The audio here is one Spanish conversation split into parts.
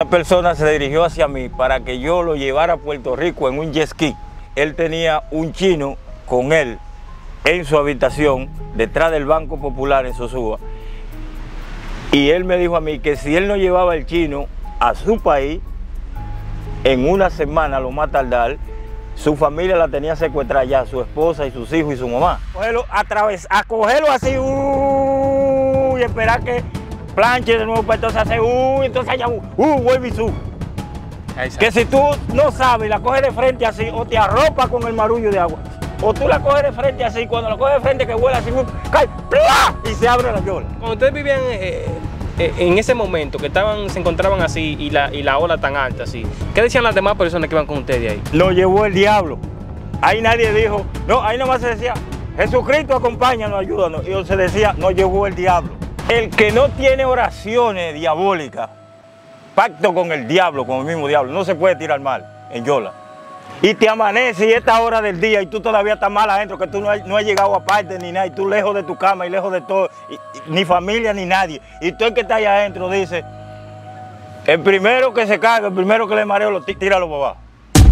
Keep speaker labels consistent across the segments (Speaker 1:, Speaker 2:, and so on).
Speaker 1: persona se dirigió hacia mí para que yo lo llevara a Puerto Rico en un jet ski. Él tenía un chino con él en su habitación, detrás del Banco Popular en Sosúa. Y él me dijo a mí que si él no llevaba el chino a su país, en una semana, lo más tardar, su familia la tenía secuestrada ya, su esposa y sus hijos y su mamá. A cogerlo así, y esperar que planche de nuevo, para entonces hacer, entonces allá, vuelve y sube. Que si tú no sabes, la coges de frente así, o te arropa con el marullo de agua, o tú la coges de frente así, cuando la coges de frente que vuela así, cae, ¡plá! Y se abre la yola.
Speaker 2: Cuando ustedes vivían en ese momento, que se encontraban así y la ola tan alta así, ¿qué decían las demás personas que iban con ustedes ahí?
Speaker 1: Nos llevó el diablo. Ahí nadie dijo, no, ahí nomás se decía, Jesucristo acompáñanos, ayúdanos. Y se decía, nos llevó el diablo. El que no tiene oraciones diabólicas, pacto con el diablo, con el mismo diablo, no se puede tirar mal en yola. Y te amanece y esta hora del día y tú todavía estás mal adentro, que tú no has llegado aparte ni nada, y tú lejos de tu cama y lejos de todo, ni familia ni nadie. Y tú el que está allá adentro dice, el primero que se caga, el primero que le mareo, tíralo para abajo.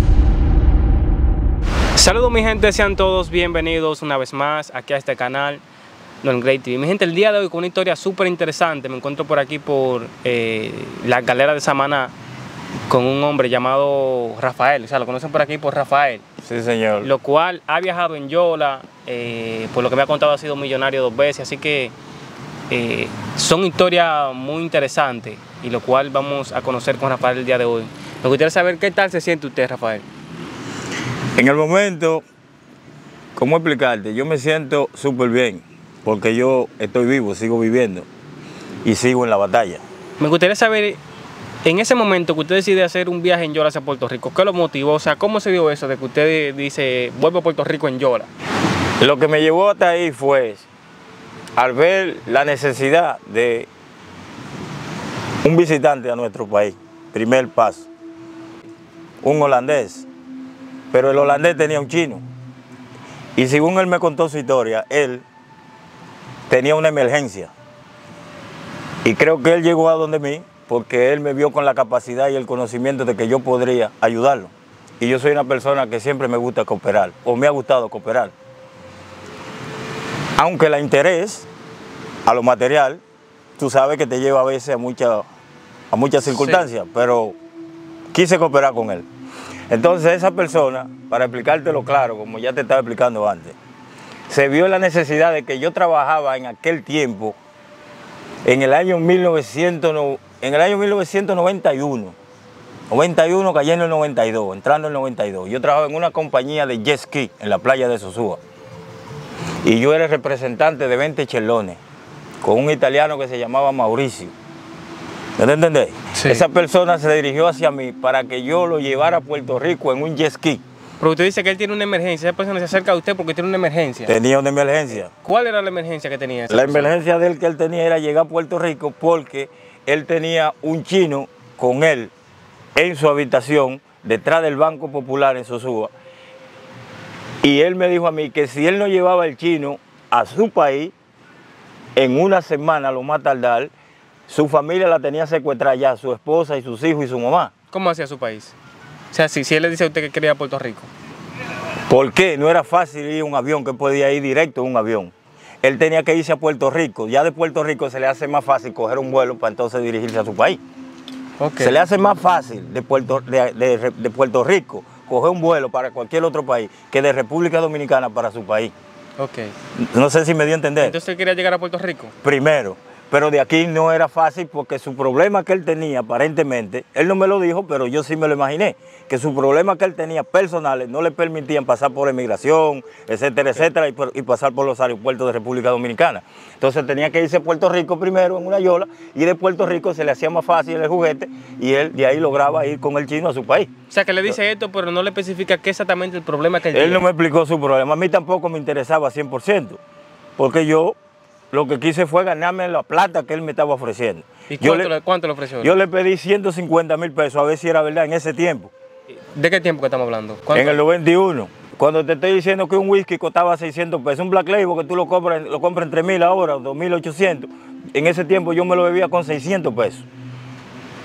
Speaker 2: Saludos mi gente, sean todos bienvenidos una vez más aquí a este canal, North Great TV. Mi gente, el día de hoy con una historia súper interesante. Me encuentro por aquí por la galera de Samaná con un hombre llamado Rafael, o sea, lo conocen por aquí por Rafael.
Speaker 1: Sí, señor.
Speaker 2: Lo cual ha viajado en yola, por lo que me ha contado ha sido millonario 2 veces, así que son historias muy interesantes y lo cual vamos a conocer con Rafael el día de hoy. Me gustaría saber qué tal se siente usted, Rafael.
Speaker 1: En el momento, ¿cómo explicarte? Yo me siento súper bien, porque yo estoy vivo, sigo viviendo y sigo en la batalla. Me
Speaker 2: gustaría saber, en ese momento que usted decide hacer un viaje en yola hacia Puerto Rico, ¿qué lo motivó? O sea, ¿cómo se dio eso de que usted dice, vuelvo a Puerto Rico en yola?
Speaker 1: Lo que me llevó hasta ahí fue, al ver la necesidad de un visitante a nuestro país, primer paso, un holandés, pero el holandés tenía un chino. Y según él me contó su historia, él tenía una emergencia. Y creo que él llegó a donde mí, porque él me vio con la capacidad y el conocimiento de que yo podría ayudarlo. Y yo soy una persona que siempre me gusta cooperar, o me ha gustado cooperar. Aunque el interés a lo material, tú sabes que te lleva a veces a muchas circunstancias, sí. Pero quise cooperar con él. Entonces esa persona, para explicártelo claro, como ya te estaba explicando antes, se vio la necesidad de que yo trabajaba en aquel tiempo, en el año 1991, 91 cayendo el 92, entrando el 92. Yo trabajaba en una compañía de jet ski en la playa de Sosúa. Y yo era el representante de 20 chelones, con un italiano que se llamaba Mauricio. ¿Me entendés? Sí. Esa persona se dirigió hacia mí para que yo lo llevara a Puerto Rico en un jet ski.
Speaker 2: Pero usted dice que él tiene una emergencia, esa persona se acerca a usted porque tiene una emergencia.
Speaker 1: Tenía una emergencia.
Speaker 2: ¿Cuál era la emergencia que tenía esa
Speaker 1: persona? Emergencia de él que él tenía era llegar a Puerto Rico porque él tenía un chino con él en su habitación, detrás del Banco Popular en Sosúa. Y él me dijo a mí que si él no llevaba el chino a su país, en una semana, lo más tardar, su familia la tenía secuestrada ya, su esposa y sus hijos y su mamá.
Speaker 2: ¿Cómo hacía su país? O sea, si él le dice a usted que quería ir a Puerto Rico.
Speaker 1: ¿Por qué? No era fácil ir a un avión, que podía ir directo en un avión. Él tenía que irse a Puerto Rico. Ya de Puerto Rico se le hace más fácil coger un vuelo para entonces dirigirse a su país. Okay. Se le hace más fácil de Puerto Rico coger un vuelo para cualquier otro país que de República Dominicana para su país.
Speaker 2: Okay.
Speaker 1: No sé si me dio a entender.
Speaker 2: Entonces él quería llegar a Puerto Rico.
Speaker 1: Primero. Pero de aquí no era fácil porque su problema que él tenía, aparentemente, él no me lo dijo, pero yo sí me lo imaginé, que sus problemas que él tenía personales no le permitían pasar por emigración, etcétera, etcétera, y pasar por los aeropuertos de República Dominicana. Entonces tenía que irse a Puerto Rico primero en una yola, y de Puerto Rico se le hacía más fácil el juguete, y él de ahí lograba ir con el chino a su país.
Speaker 2: O sea, que le dice esto, pero no le especifica qué exactamente el problema que él tiene.
Speaker 1: Él no me explicó su problema, a mí tampoco me interesaba 100%, porque yo lo que quise fue ganarme la plata que él me estaba ofreciendo.
Speaker 2: ¿Y cuánto le ofreció?
Speaker 1: Yo le pedí 150.000 pesos, a ver si era verdad en ese tiempo.
Speaker 2: ¿De qué tiempo que estamos hablando?
Speaker 1: En el 91. Cuando te estoy diciendo que un whisky costaba 600 pesos, un Black Label que tú lo compras en 3.000 ahora, 2.800, en ese tiempo yo me lo bebía con 600 pesos.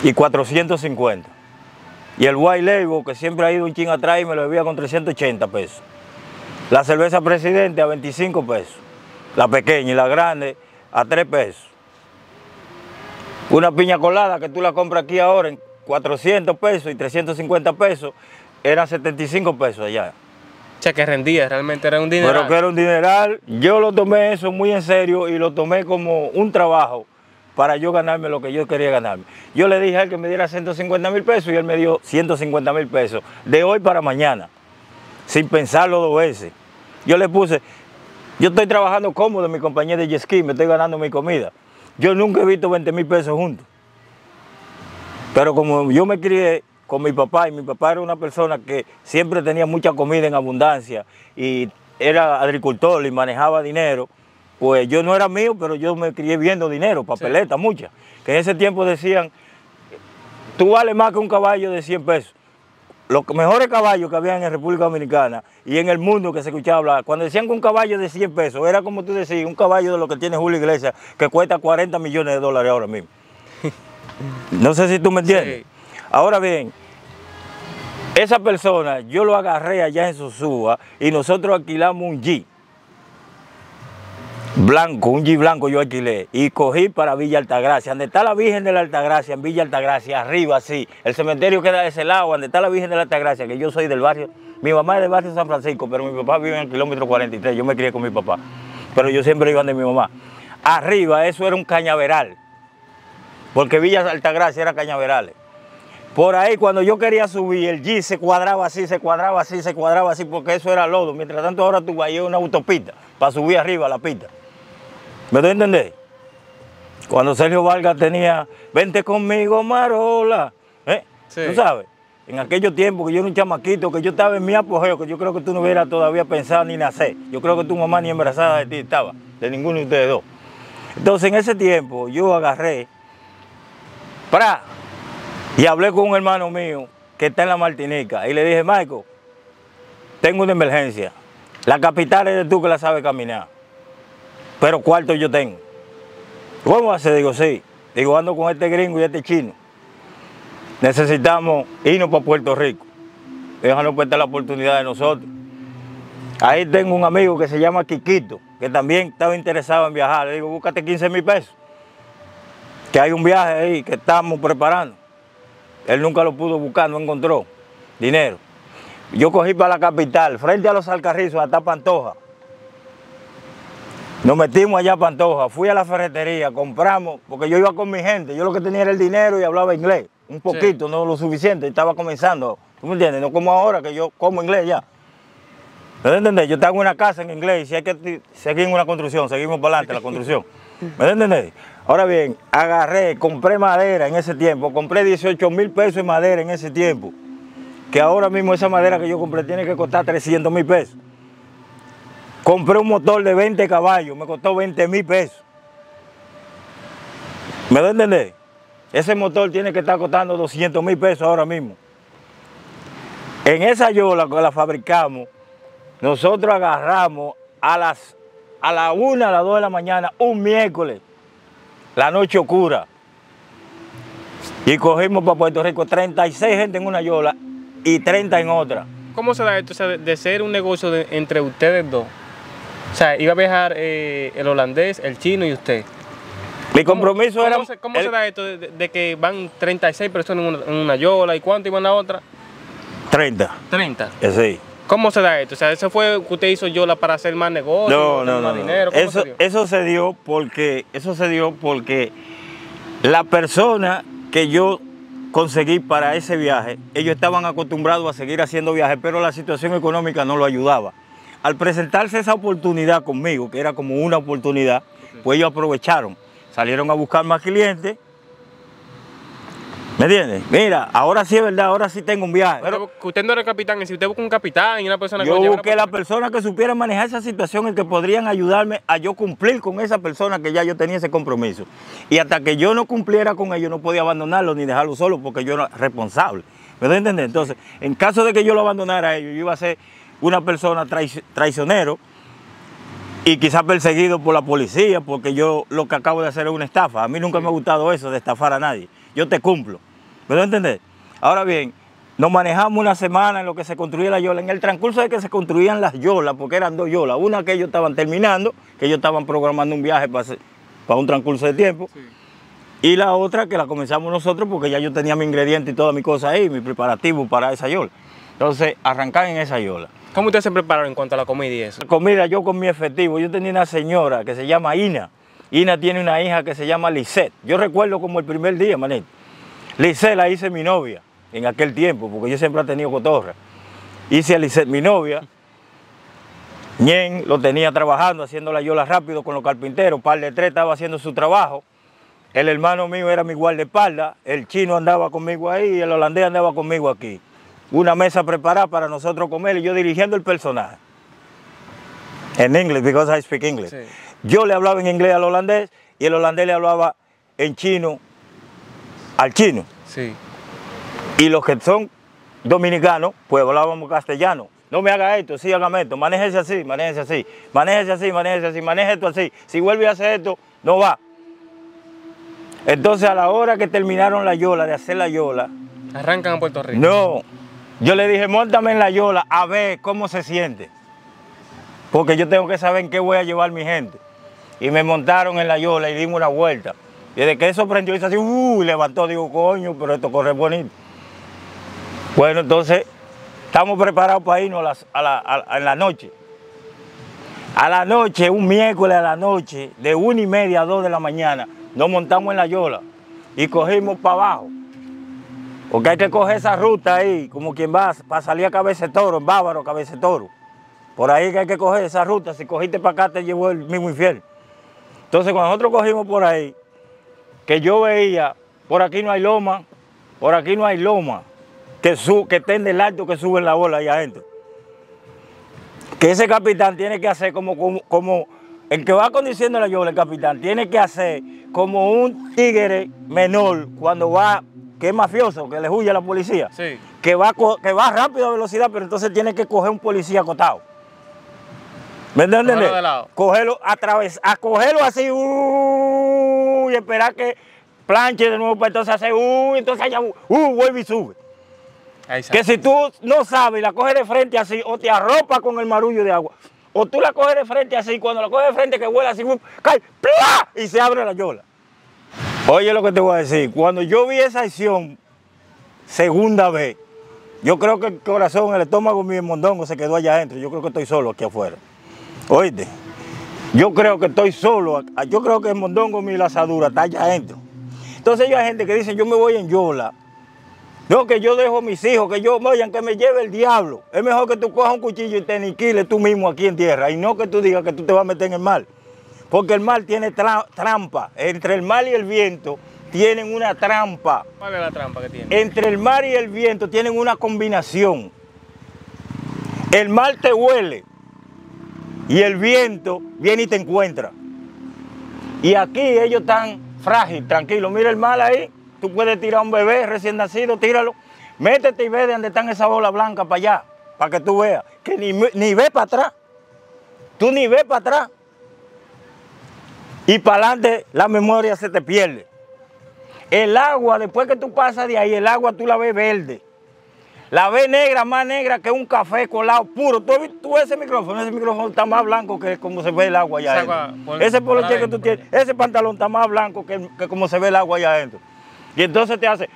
Speaker 1: y 450. Y el White Label, que siempre ha ido un chin atrás, y me lo bebía con 380 pesos. La cerveza Presidente a 25 pesos. La pequeña y la grande a 3 pesos. Una piña colada que tú la compras aquí ahora en 400 pesos y 350 pesos, eran 75 pesos allá.
Speaker 2: O sea, que rendía, realmente era un dineral.
Speaker 1: Pero que era un dineral. Yo lo tomé eso muy en serio y lo tomé como un trabajo para yo ganarme lo que yo quería ganarme. Yo le dije a él que me diera 150.000 pesos y él me dio 150.000 pesos de hoy para mañana, sin pensarlo 2 veces. Yo le puse, yo estoy trabajando cómodo en mi compañía de jet ski, me estoy ganando mi comida. Yo nunca he visto 20.000 pesos juntos. Pero como yo me crié con mi papá, y mi papá era una persona que siempre tenía mucha comida en abundancia y era agricultor y manejaba dinero, pues yo no era mío, pero yo me crié viendo dinero, papeletas, sí, muchas. Que en ese tiempo decían, tú vales más que un caballo de 100 pesos. Los mejores caballos que había en República Dominicana y en el mundo que se escuchaba hablar, cuando decían que un caballo de 100 pesos, era como tú decías, un caballo de lo que tiene Julio Iglesias, que cuesta 40 millones de dólares ahora mismo. No sé si tú me entiendes. Sí. Ahora bien, esa persona, yo lo agarré allá en Sosúa y nosotros alquilamos un Jeep blanco, un Jeep blanco yo alquilé y cogí para Villa Altagracia. Donde está la Virgen de la Altagracia, en Villa Altagracia, arriba así. El cementerio queda de ese lado, donde está la Virgen de la Altagracia, que yo soy del barrio. Mi mamá es del barrio San Francisco, pero mi papá vive en el kilómetro 43. Yo me crié con mi papá, pero yo siempre iba de mi mamá. Arriba eso era un cañaveral, porque Villa Altagracia era cañaverales. Por ahí cuando yo quería subir, el Jeep se cuadraba así, se cuadraba así, se cuadraba así, porque eso era lodo. Mientras tanto ahora tú vas a una autopista para subir arriba a la pista. ¿Me doy a entender? Cuando Sergio Vargas tenía, vente conmigo, Marola. Sí. ¿Tú sabes? En aquellos tiempos que yo era un chamaquito, que yo estaba en mi apogeo, que yo creo que tú no hubieras todavía pensado ni nacer. Yo creo que tu mamá ni embarazada de ti estaba, de ninguno de ustedes dos. Entonces en ese tiempo yo agarré, y hablé con un hermano mío que está en la Martinica y le dije, Michael, tengo una emergencia. La capital eres tú que la sabes caminar, pero cuarto yo tengo. ¿Cómo hace? Digo, sí. Digo, ando con este gringo y este chino. Necesitamos irnos para Puerto Rico. Déjanos prestar la oportunidad de nosotros. Ahí tengo un amigo que se llama Quiquito, que también estaba interesado en viajar. Le digo, búscate 15.000 pesos, que hay un viaje ahí que estamos preparando. Él nunca lo pudo buscar, no encontró dinero. Yo cogí para la capital, frente a los Alcarrizos, hasta Pantoja. Nos metimos allá a Pantoja, fui a la ferretería, compramos, porque yo iba con mi gente, yo lo que tenía era el dinero y hablaba inglés, un poquito, sí, no lo suficiente, estaba comenzando, ¿tú me entiendes? No como ahora que yo como inglés ya. ¿Me entiendes? Yo tengo una casa en inglés y si hay que seguir en una construcción, seguimos para adelante la construcción. ¿Me entiendes? Ahora bien, agarré, compré madera en ese tiempo, compré 18.000 pesos en madera en ese tiempo, que ahora mismo esa madera que yo compré tiene que costar 300.000 pesos. Compré un motor de 20 caballos, me costó 20.000 pesos. ¿Me da a entender? Ese motor tiene que estar costando 200.000 pesos ahora mismo. En esa yola que la fabricamos, nosotros agarramos a la 1, a las 2 de la mañana, un miércoles, la noche oscura, y cogimos para Puerto Rico 36 gente en una yola y 30 en otra.
Speaker 2: ¿Cómo se da esto? O sea, de ser un negocio entre ustedes dos. O sea, iba a viajar el holandés, el chino y usted.
Speaker 1: Mi compromiso era...
Speaker 2: ¿Cómo se da esto de que van 36 personas en una yola y cuánto iban a otra?
Speaker 1: 30.
Speaker 2: 30.
Speaker 1: Sí.
Speaker 2: ¿Cómo se da esto? O sea, ¿eso fue que usted hizo yola para hacer más negocio?
Speaker 1: No.
Speaker 2: Dinero?
Speaker 1: Eso se dio porque la persona que yo conseguí para ese viaje, ellos estaban acostumbrados a seguir haciendo viajes, pero la situación económica no lo ayudaba. Al presentarse esa oportunidad conmigo, que era como una oportunidad, pues ellos aprovecharon, salieron a buscar más clientes. ¿Me entiendes? Mira, ahora sí es verdad, ahora sí tengo un viaje.
Speaker 2: Pero usted no era el capitán, y si usted busca un capitán y una persona que
Speaker 1: yo busqué la persona que supiera manejar esa situación y que podrían ayudarme a yo cumplir con esa persona que ya yo tenía ese compromiso. Y hasta que yo no cumpliera con ellos, no podía abandonarlo ni dejarlo solo porque yo era responsable. ¿Me doy a entender? Entonces, en caso de que yo lo abandonara a ellos, yo iba a ser una persona traicionero y quizás perseguido por la policía porque yo lo que acabo de hacer es una estafa. A mí nunca me ha gustado eso de estafar a nadie. Yo te cumplo. ¿Me lo entendés? Ahora bien, nos manejamos una semana en lo que se construía la yola. En el transcurso de que se construían las yolas, porque eran 2 yolas, una que ellos estaban terminando, que ellos estaban programando un viaje para un transcurso de tiempo, sí. Y la otra que la comenzamos nosotros porque ya yo tenía mi ingrediente y toda mi cosa ahí, mi preparativo para esa yola. Entonces, arrancar en esa yola.
Speaker 2: ¿Cómo ustedes se prepararon en cuanto a la comida y eso?
Speaker 1: La comida, yo con mi efectivo, yo tenía una señora que se llama Ina. Ina tiene una hija que se llama Lisette. Yo recuerdo como el primer día, manito. Lisette la hice mi novia en aquel tiempo, porque yo siempre he tenido cotorra. Hice a Lisette mi novia. Ñen lo tenía trabajando, haciendo la yola rápido con los carpinteros. Par de 3 estaba haciendo su trabajo. El hermano mío era mi guardaespaldas. El chino andaba conmigo ahí y el holandés andaba conmigo aquí. Una mesa preparada para nosotros comer y yo dirigiendo el personaje. En inglés, because I speak English. Sí. Yo le hablaba en inglés al holandés y el holandés le hablaba en chino al chino.
Speaker 2: Sí.
Speaker 1: Y los que son dominicanos, pues hablábamos castellano. No me haga esto, sí, hágame esto, manéjese así, manéjese así, manéjese así, manéjese así, maneje esto así. Si vuelve a hacer esto, no va. Entonces a la hora que terminaron la yola, de hacer la yola...
Speaker 2: ¿Arrancan a Puerto Rico?
Speaker 1: No. Yo le dije, móntame en la yola a ver cómo se siente. Porque yo tengo que saber en qué voy a llevar mi gente. Y me montaron en la yola y dimos una vuelta. Y desde que eso prendió, hizo así, y levantó, digo, coño, pero esto corre bonito. Bueno, entonces, estamos preparados para irnos en la noche. A la noche, un miércoles a la noche, de 1:30 a 2 de la mañana, nos montamos en la yola y cogimos para abajo. Porque hay que coger esa ruta ahí, como quien va para salir a Cabeza de Toro, en Bávaro, Cabeza de Toro. Por ahí que hay que coger esa ruta, si cogiste para acá te llevó el mismo infierno. Entonces cuando nosotros cogimos por ahí, que yo veía, por aquí no hay loma, por aquí no hay loma, que estén del alto que suben la bola ahí adentro. Que ese capitán tiene que hacer como el que va conduciendo la yola, el capitán, tiene que hacer como un tigre menor cuando va, que es mafioso, que le huye a la policía,
Speaker 2: sí.
Speaker 1: que va rápido a velocidad, pero entonces tiene que coger un policía acotado. ¿Me entiendes? Cogerlo a cogerlo así, y esperar que planche de nuevo para entonces hacer, entonces allá, vuelve y sube. Que si tú no sabes y la coges de frente así, o te arropa con el marullo de agua, o tú la coges de frente así, cuando la coges de frente que vuela así, cae, ¡plá! Y se abre la yola. Oye lo que te voy a decir, cuando yo vi esa acción, segunda vez, yo creo que el corazón, el estómago mío, el mondongo se quedó allá adentro, yo creo que estoy solo aquí afuera. Oíste, yo creo que estoy solo, yo creo que el mondongo mío y la asadura está allá adentro. Entonces hay gente que dice, yo me voy en yola, no, que yo dejo a mis hijos, que me lleve el diablo. Es mejor que tú cojas un cuchillo y te aniquiles tú mismo aquí en tierra, y no que tú digas que tú te vas a meter en el mar. Porque el mar tiene trampa, entre el mar y el viento tienen una trampa.
Speaker 2: ¿Cuál es la trampa que tiene?
Speaker 1: Entre el mar y el viento tienen una combinación. El mar te huele y el viento viene y te encuentra. Y aquí ellos están frágiles, tranquilos. Mira el mar ahí, tú puedes tirar a un bebé recién nacido, tíralo. Métete y ve de dónde están esas bolas blancas para allá, para que tú veas. Que ni ves para atrás. Tú ni ves para atrás. Y para adelante la memoria se te pierde. El agua, después que tú pasas de ahí, el agua tú la ves verde. La ves negra, más negra que un café colado puro. Tú ves ese micrófono está más blanco que como se ve el agua allá adentro. Ese poloche que tú tienes, ese pantalón está más blanco que como se ve el agua allá adentro. Y entonces te hace,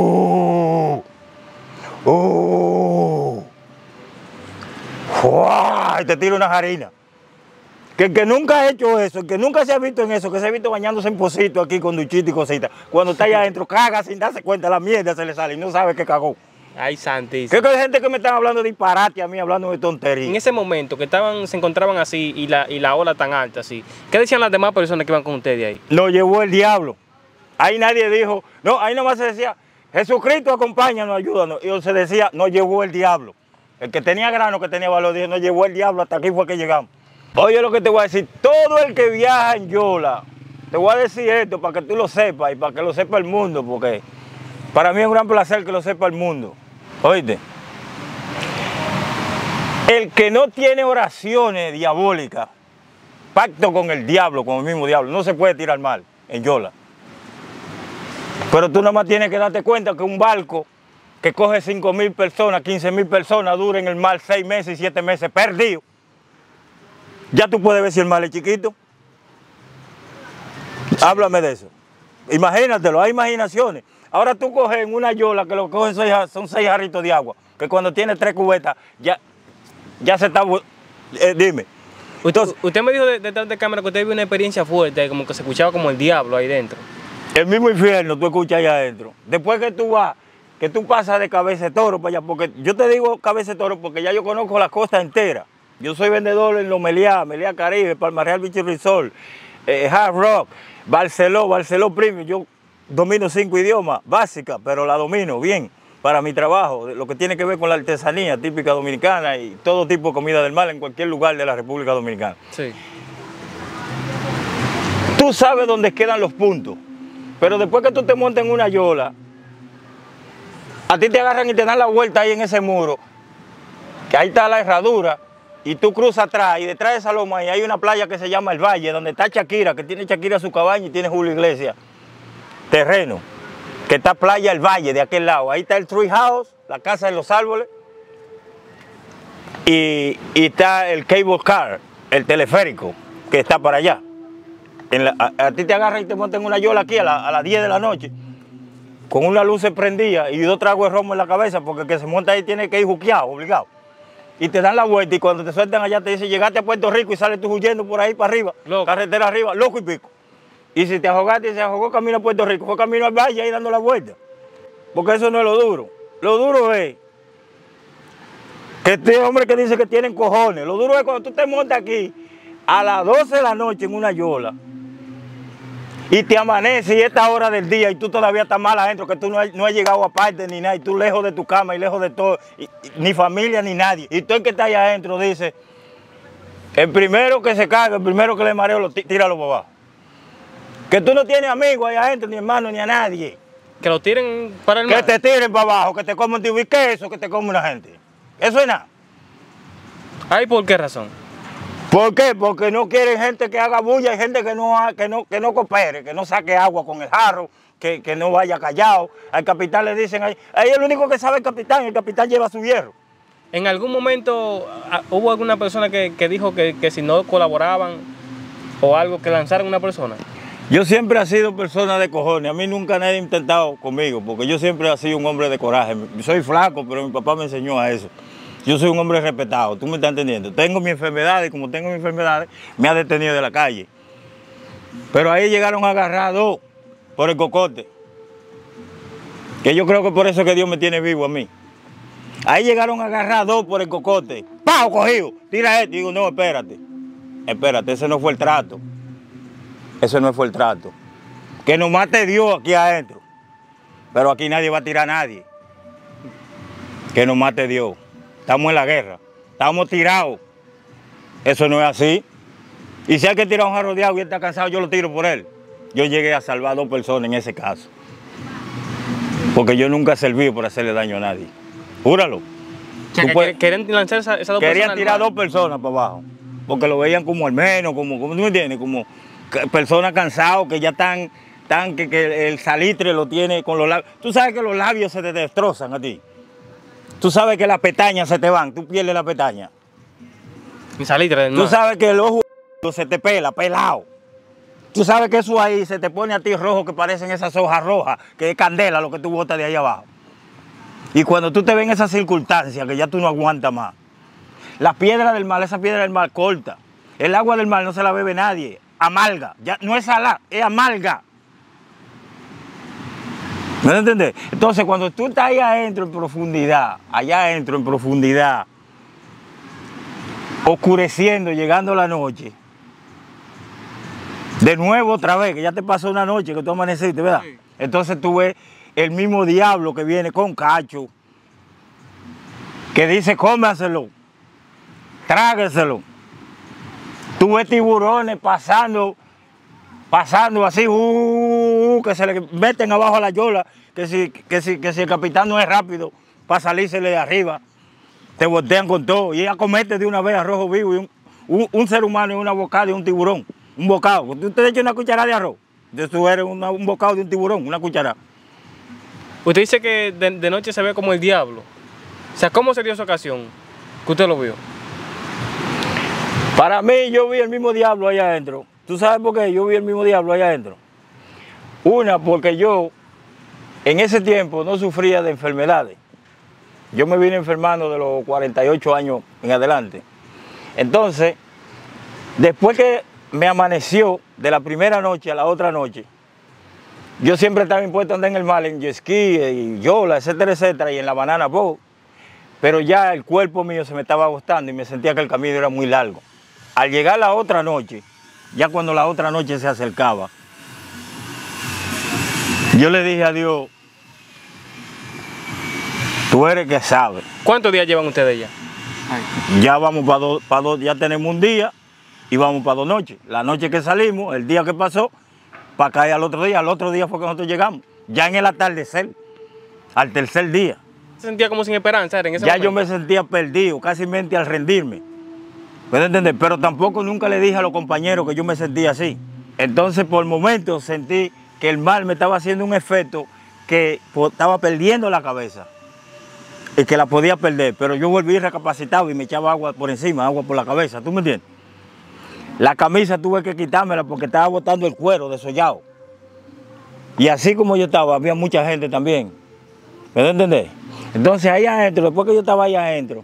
Speaker 1: y te tira una harina. Que el que nunca ha hecho eso, el que nunca se ha visto en eso, que se ha visto bañándose en pocito aquí con duchito y cositas, cuando está allá adentro, caga sin darse cuenta, la mierda se le sale y no sabe que cagó.
Speaker 2: Ay, santísimo.
Speaker 1: Que hay gente que me están hablando de disparate a mí, hablando de tonterías.
Speaker 2: En ese momento que se encontraban así y la ola tan alta así, ¿qué decían las demás personas que iban con ustedes ahí?
Speaker 1: Nos llevó el diablo. Ahí nadie dijo, no, ahí nomás se decía, Jesucristo acompáñanos, ayúdanos. Y se decía, nos llevó el diablo. El que tenía grano, que tenía valor, dijo, nos llevó el diablo, hasta aquí fue que llegamos. Oye lo que te voy a decir, todo el que viaja en yola, te voy a decir esto para que tú lo sepas y para que lo sepa el mundo, porque para mí es un gran placer que lo sepa el mundo. Oíste, el que no tiene oraciones diabólicas, pacto con el diablo, con el mismo diablo, no se puede tirar mal en yola. Pero tú nada más tienes que darte cuenta que un barco que coge 5.000 personas, 15.000 personas, dura en el mar 6 meses y 7 meses perdido. Ya tú puedes ver si el mar es chiquito. Háblame de eso. Imagínatelo, hay imaginaciones. Ahora tú coges en una yola que lo cogen son 6 jarritos de agua, que cuando tiene 3 cubetas ya se está... dime.
Speaker 2: Entonces, usted me dijo detrás de cámara que usted vivió una experiencia fuerte, como que se escuchaba como el diablo ahí dentro.
Speaker 1: El mismo infierno tú escuchas allá adentro. Después que tú vas, que tú pasas de Cabeza de Toro para allá, porque yo te digo Cabeza de Toro porque ya yo conozco la costa entera. Yo soy vendedor en los Meliá Caribe, Palma Real Beach Resort, Hard Rock, Barceló Premium. Yo domino 5 idiomas básicas, pero la domino bien para mi trabajo, lo que tiene que ver con la artesanía típica dominicana y todo tipo de comida del mar en cualquier lugar de la República Dominicana.
Speaker 2: Sí.
Speaker 1: Tú sabes dónde quedan los puntos, pero después que tú te montas en una yola, a ti te agarran y te dan la vuelta ahí en ese muro, que ahí está la herradura, y tú cruzas atrás, y detrás de esa loma ahí hay una playa que se llama El Valle, donde está Shakira, que tiene Shakira su cabaña y tiene Julio Iglesias, terreno, que está Playa El Valle de aquel lado. Ahí está el Tree House, la casa de los árboles, y está el Cable Car, el teleférico, que está para allá. A ti te agarran y te montan en una yola aquí a las 10 de la noche, con una luz prendida y 2 tragos de romo en la cabeza, porque el que se monta ahí tiene que ir juqueado, obligado. Y te dan la vuelta y cuando te sueltan allá te dicen, llegaste a Puerto Rico y sales tú huyendo por ahí para arriba, loco. Carretera arriba, loco y pico. Y si te ahogaste, se ahogó camino a Puerto Rico, fue camino al valle ahí dando la vuelta. Porque eso no es lo duro. Lo duro es que este hombre que dice que tienen cojones, lo duro es cuando tú te montas aquí a las 12 de la noche en una yola y te amanece y esta hora del día y tú todavía estás mal adentro, que tú no has llegado aparte ni nada, y tú lejos de tu cama y lejos de todo, ni familia ni nadie. Y tú el que está ahí adentro dice, el primero que se caga, el primero que le mareo, tíralo para abajo. Que tú no tienes amigos ahí adentro, ni hermano, ni a nadie.
Speaker 2: Que lo tiren para el mar.
Speaker 1: Que te tiren para abajo, que te coman un queso, que te come una gente. Eso es nada.
Speaker 2: ¿Ay, por qué razón?
Speaker 1: ¿Por qué? Porque no quieren gente que haga bulla, hay gente que no coopere, que no saque agua con el jarro, que no vaya callado. Al capitán le dicen, ahí es el único que sabe el capitán lleva su hierro.
Speaker 2: ¿En algún momento hubo alguna persona que dijo que si no colaboraban o algo, que lanzaran una persona?
Speaker 1: Yo siempre he sido persona de cojones, a mí nunca nadie ha intentado conmigo, porque yo siempre he sido un hombre de coraje. Soy flaco, pero mi papá me enseñó a eso. Yo soy un hombre respetado, tú me estás entendiendo. Tengo mi enfermedad y como tengo mi enfermedad, me ha detenido de la calle. Pero ahí llegaron a agarrar 2 por el cocote. Que yo creo que por eso que Dios me tiene vivo a mí. Ahí llegaron a agarrar 2 por el cocote. ¡Pau, cogido! Tira esto. Digo, no, espérate, ese no fue el trato. Ese no fue el trato. Que nos mate Dios aquí adentro. Pero aquí nadie va a tirar a nadie. Que nos mate Dios. Estamos en la guerra. Estamos tirados. Eso no es así. Y si hay que tirar un jarro de agua y él está cansado, yo lo tiro por él. Yo llegué a salvar 2 personas en ese caso. Porque yo nunca he servido por hacerle daño a nadie. Júralo.
Speaker 2: O sea, querían lanzar esas 2 personas.
Speaker 1: Querían tirar 2 personas para abajo. Porque lo veían como hermanos, como ¿tú me entiendes? Como personas cansadas que ya están que el salitre lo tiene con los labios. Tú sabes que los labios se te destrozan a ti. Tú sabes que las pestañas se te van, tú pierdes la pestaña.
Speaker 2: Mi salitre, no.
Speaker 1: Tú sabes que el ojo se te pela, pelado. Tú sabes que eso ahí se te pone a ti rojo, que parecen esas hojas rojas, que es candela lo que tú botas de ahí abajo. Y cuando tú te ves en esas circunstancias, que ya tú no aguantas más. La piedra del mar, esa piedra del mar corta. El agua del mar no se la bebe nadie. Amarga, ya no es salada, es amarga. ¿Me entiendes? Entonces, cuando tú estás ahí adentro en profundidad, allá adentro en profundidad, oscureciendo, llegando la noche, de nuevo otra vez, que ya te pasó una noche que tú amaneciste, ¿verdad? Sí. Entonces tú ves el mismo diablo que viene con cacho, que dice, cómaselo, trágueselo. Tú ves tiburones pasando así, que se le meten abajo a la yola, que si el capitán no es rápido para salírsele de arriba, te voltean con todo. Y ella comete de una vez a rojo vivo y un ser humano y una bocada de un tiburón. Un bocado. Tú te echas una cucharada de arroz, tú eres un bocado de un tiburón, una cucharada.
Speaker 2: Usted dice que de noche se ve como el diablo. O sea, ¿cómo sería esa ocasión que usted lo vio?
Speaker 1: Para mí, yo vi el mismo diablo allá adentro. ¿Tú sabes por qué yo vi el mismo diablo allá adentro? Una, porque yo en ese tiempo no sufría de enfermedades. Yo me vine enfermando de los 48 años en adelante. Entonces, después que me amaneció de la primera noche a la otra noche, yo siempre estaba impuesto a andar en el mar, en jet ski, y yola, etcétera, etcétera, y en la banana boat. Pero ya el cuerpo mío se me estaba agotando y me sentía que el camino era muy largo. Al llegar la otra noche, ya cuando la otra noche se acercaba, yo le dije a Dios, tú eres que sabes.
Speaker 2: ¿Cuántos días llevan ustedes ya?
Speaker 1: Ya vamos para dos, ya tenemos un día y vamos para 2 noches. La noche que salimos, el día que pasó, para caer al otro día fue que nosotros llegamos. Ya en el atardecer, al tercer día.
Speaker 2: ¿Se sentía como sin esperanza en ese
Speaker 1: ya
Speaker 2: momento?
Speaker 1: Yo me sentía perdido, casi mente al rendirme. ¿Puedes entender? Pero tampoco nunca le dije a los compañeros que yo me sentía así. Entonces, por momentos sentí que el mar me estaba haciendo un efecto que estaba perdiendo la cabeza y que la podía perder. Pero yo volví recapacitado y me echaba agua por encima, agua por la cabeza. ¿Tú me entiendes? La camisa tuve que quitármela porque estaba botando el cuero desollado. Y así como yo estaba, había mucha gente también. ¿Me entender? Entonces, ahí adentro, después que yo estaba ahí adentro,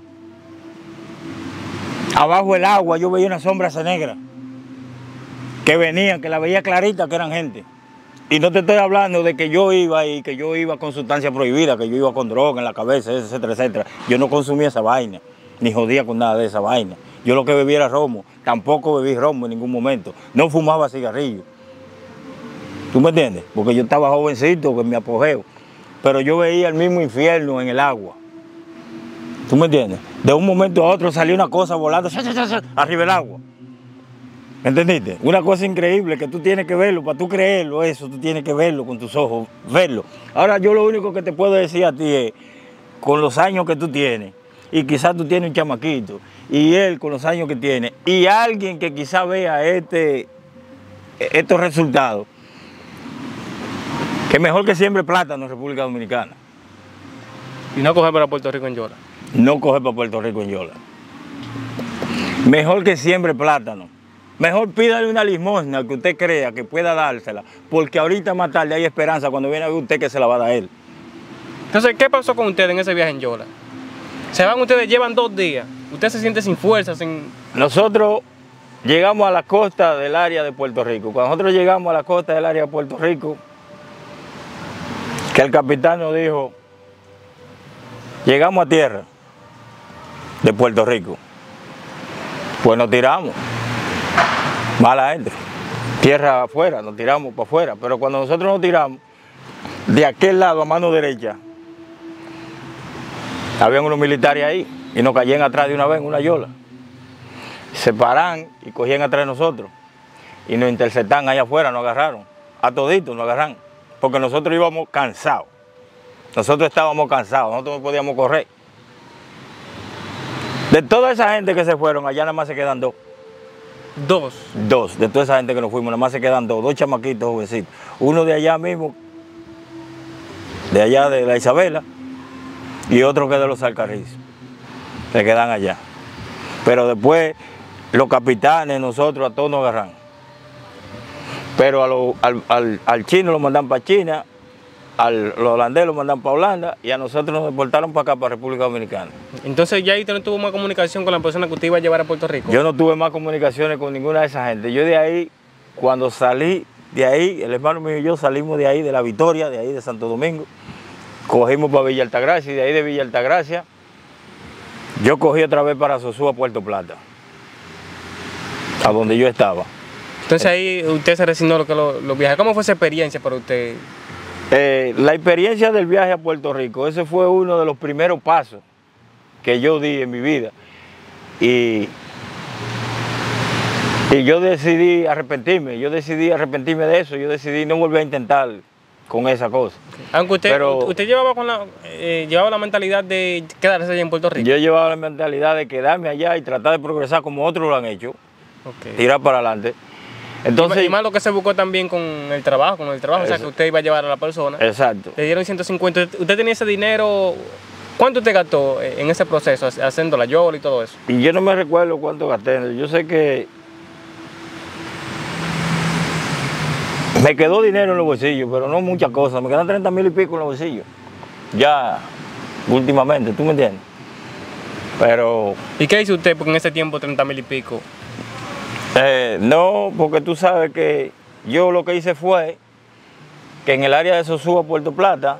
Speaker 1: abajo del agua yo veía una sombra negra que venían, que la veía clarita, que eran gente. Y no te estoy hablando de que yo iba ahí, que yo iba con sustancia prohibida, que yo iba con droga en la cabeza, etcétera, etcétera. Yo no consumía esa vaina, ni jodía con nada de esa vaina. Yo lo que bebía era romo, tampoco bebí romo en ningún momento. No fumaba cigarrillo. ¿Tú me entiendes? Porque yo estaba jovencito, en mi apogeo. Pero yo veía el mismo infierno en el agua. ¿Tú me entiendes? De un momento a otro salió una cosa volando arriba del agua. ¿Entendiste? Una cosa increíble que tú tienes que verlo, para tú creerlo, eso, tú tienes que verlo con tus ojos, verlo. Ahora yo lo único que te puedo decir a ti es, con los años que tú tienes, y quizás tú tienes un chamaquito, y él con los años que tiene, y alguien que quizás vea estos resultados, que mejor que siembre plátano en República Dominicana.
Speaker 2: Y no coger para Puerto Rico en yola.
Speaker 1: No coger para Puerto Rico en yola. Mejor que siembre plátano. Mejor pídale una limosna que usted crea que pueda dársela, porque ahorita más tarde hay esperanza cuando viene a ver usted que se la va a dar él.
Speaker 2: Entonces, ¿qué pasó con ustedes en ese viaje en yola? Se van ustedes, llevan 2 días. Usted se siente sin fuerza, sin...
Speaker 1: Nosotros llegamos a la costa del área de Puerto Rico. Cuando nosotros llegamos a la costa del área de Puerto Rico, que el capitán nos dijo, llegamos a tierra de Puerto Rico. Pues nos tiramos. Mala gente. Tierra afuera, nos tiramos para afuera. Pero cuando nosotros nos tiramos, de aquel lado a mano derecha, habían unos militares ahí y nos caían atrás de una vez en una yola. Se paran y cogían atrás de nosotros y nos interceptan allá afuera, nos agarraron. A toditos nos agarraron. Porque nosotros íbamos cansados. Nosotros estábamos cansados, nosotros no podíamos correr. De toda esa gente que se fueron, allá nada más se quedan 2.
Speaker 2: 2.
Speaker 1: 2, de toda esa gente que nos fuimos, nada más se quedan 2 chamaquitos jovencitos. Uno de allá mismo, de allá de la Isabela, y otro que es de los Alcarrizos. Se quedan allá. Pero después, los capitanes, nosotros, a todos nos agarran. Pero al chino lo mandan para China, los holandeses lo mandan para Holanda y a nosotros nos deportaron para acá, para República Dominicana.
Speaker 2: Entonces ya ahí usted no tuvo más comunicación con la persona que usted iba a llevar a Puerto Rico.
Speaker 1: Yo no tuve más comunicaciones con ninguna de esa gente. Yo de ahí, cuando salí de ahí, el hermano mío y yo salimos de ahí, de La Victoria, de ahí de Santo Domingo, cogimos para Villa Altagracia y de ahí de Villa Altagracia yo cogí otra vez para Sosúa, Puerto Plata, a donde yo estaba.
Speaker 2: Entonces ahí usted se resignó a los viajes. ¿Cómo fue esa experiencia para usted?
Speaker 1: La experiencia del viaje a Puerto Rico, ese fue uno de los primeros pasos que yo di en mi vida. Y yo decidí arrepentirme de eso, yo decidí no volver a intentar con esa cosa.
Speaker 2: Aunque usted llevaba la mentalidad de quedarse allá en Puerto Rico.
Speaker 1: Yo llevaba la mentalidad de quedarme allá y tratar de progresar como otros lo han hecho, tirar para adelante. Entonces,
Speaker 2: y más lo que se buscó también con el trabajo, o sea, que usted iba a llevar a la persona.
Speaker 1: Exacto.
Speaker 2: Le dieron 150. ¿Usted tenía ese dinero? ¿Cuánto usted gastó en ese proceso, haciendo la yola y todo eso?
Speaker 1: Y yo no me recuerdo cuánto gasté. Yo sé que me quedó dinero en los bolsillos, pero no muchas cosas. Me quedan 30,000 y pico en los bolsillos. Ya, últimamente, ¿tú me entiendes? Pero...
Speaker 2: ¿Y qué hizo usted porque en ese tiempo 30,000 y pico?
Speaker 1: No, porque tú sabes que yo lo que hice fue que en el área de Sosúa, Puerto Plata,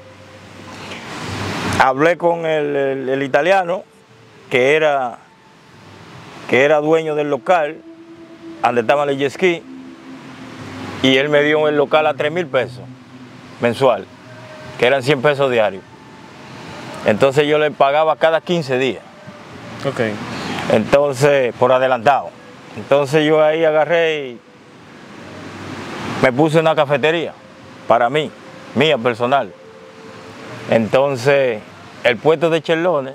Speaker 1: hablé con el italiano que era dueño del local donde estaban los jet ski, y él me dio el local a 3,000 pesos mensual, que eran 100 pesos diarios. Entonces yo le pagaba cada 15 días.
Speaker 2: Ok.
Speaker 1: Entonces, por adelantado. Entonces yo ahí agarré y me puse una cafetería para mí, mía personal. Entonces, el puesto de chelones,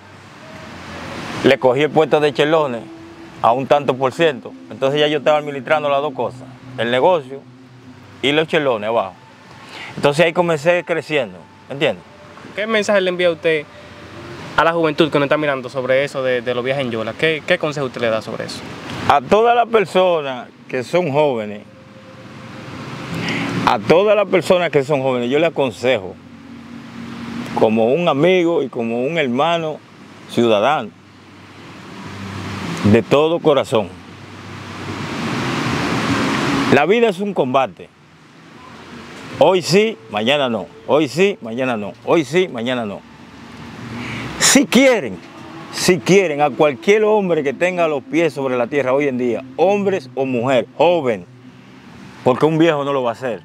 Speaker 1: le cogí el puesto de chelones a un tanto por ciento. Entonces ya yo estaba administrando las dos cosas, el negocio y los chelones abajo. Entonces ahí comencé creciendo, ¿entiendes?
Speaker 2: ¿Qué mensaje le envía a usted a la juventud que nos está mirando sobre eso de los viajes en yola? ¿Qué consejo usted le da sobre eso?
Speaker 1: A todas las personas que son jóvenes, yo les aconsejo, como un amigo y como un hermano ciudadano, de todo corazón. La vida es un combate. Hoy sí, mañana no. Hoy sí, mañana no. Hoy sí, mañana no. Si quieren a cualquier hombre que tenga los pies sobre la tierra hoy en día, hombres o mujer, joven, porque un viejo no lo va a hacer.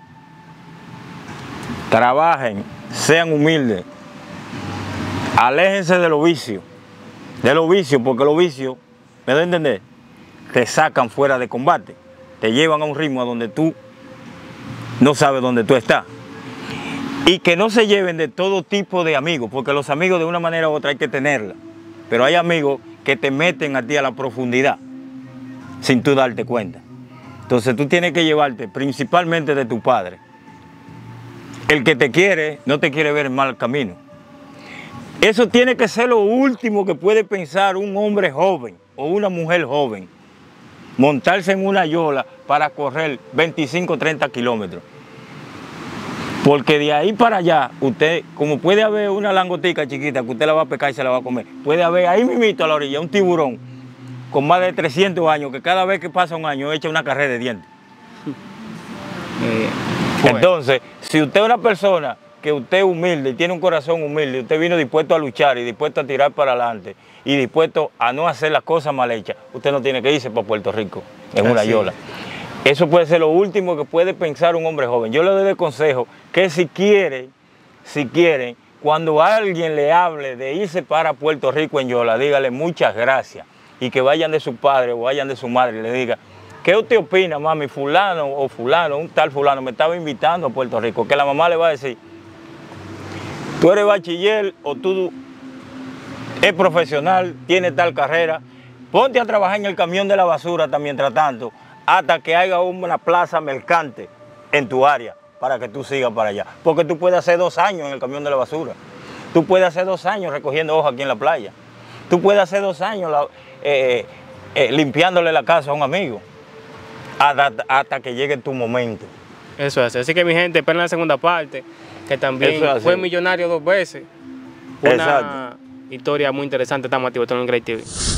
Speaker 1: Trabajen, sean humildes, aléjense de los vicios, porque los vicios, ¿me doy a entender? Te sacan fuera de combate, te llevan a un ritmo a donde tú no sabes dónde tú estás. Y que no se lleven de todo tipo de amigos, porque los amigos de una manera u otra hay que tenerla. Pero hay amigos que te meten a ti a la profundidad sin tú darte cuenta. Entonces tú tienes que llevarte principalmente de tu padre. El que te quiere no te quiere ver en mal camino. Eso tiene que ser lo último que puede pensar un hombre joven o una mujer joven. Montarse en una yola para correr 25 o 30 kilómetros. Porque de ahí para allá, usted, como puede haber una langotica chiquita que usted la va a pescar y se la va a comer, puede haber ahí mismito a la orilla un tiburón con más de 300 años que cada vez que pasa un año echa una carrera de dientes. Entonces, si usted es una persona que usted es humilde y tiene un corazón humilde, usted vino dispuesto a luchar y dispuesto a tirar para adelante y dispuesto a no hacer las cosas mal hechas, usted no tiene que irse para Puerto Rico en una yola. Eso puede ser lo último que puede pensar un hombre joven. Yo le doy el consejo que si quieren, cuando alguien le hable de irse para Puerto Rico en yola, dígale muchas gracias y que vayan de su padre o vayan de su madre y le diga, ¿qué usted opina, mami? Fulano o fulano, un tal fulano me estaba invitando a Puerto Rico. Que la mamá le va a decir, tú eres bachiller o tú eres profesional, tienes tal carrera, ponte a trabajar en el camión de la basura mientras tanto, hasta que haya una plaza mercante en tu área para que tú sigas para allá. Porque tú puedes hacer 2 años en el camión de la basura. Tú puedes hacer 2 años recogiendo hojas aquí en la playa. Tú puedes hacer 2 años limpiándole la casa a un amigo. Hasta que llegue tu momento.
Speaker 2: Eso es así. Así que mi gente, esperen la segunda parte, que también fue millonario 2 veces. Una historia muy interesante. Estamos activos en el Great TV.